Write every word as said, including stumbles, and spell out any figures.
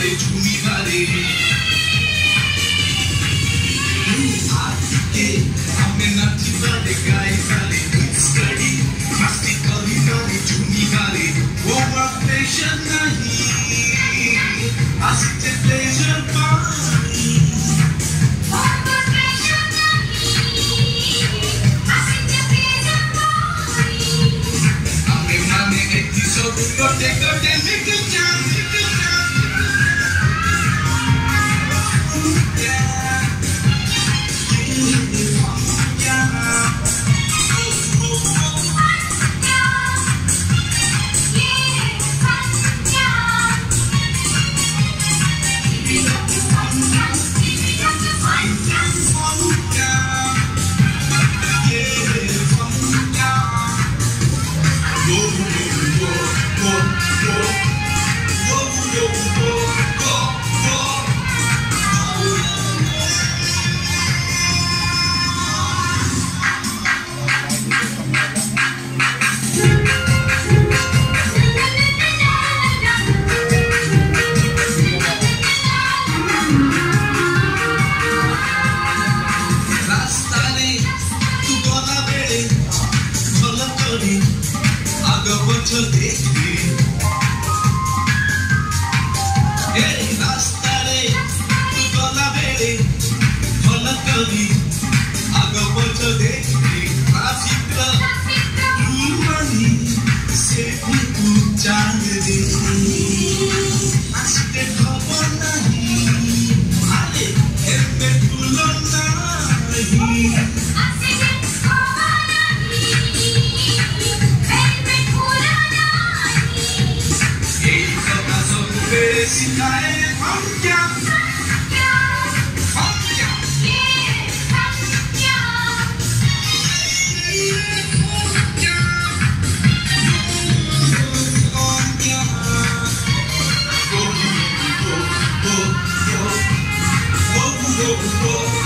বারে ঝুমি বারে আজকে আমি নাচি বারে গাই বারে স্টাডি मस्ती करी बारे झूमी बारे ओवर प्रेशर नहीं आस्ते प्लेजर पानी ओवर प्रेशर नहीं आस्ते प्लेजर पानी हमें माने एपिसोड करते करते निकल जान निकल जान तो देखी ए रास्ता रे तू गला बेले भल करी आगो पछो देखी ट्राफिक रूमानी से तू जान दे आस्ते खबर नहीं आले एमे तुलो नहीं सिखाए हम क्या हम क्या हम क्या हम क्या go go go go go go go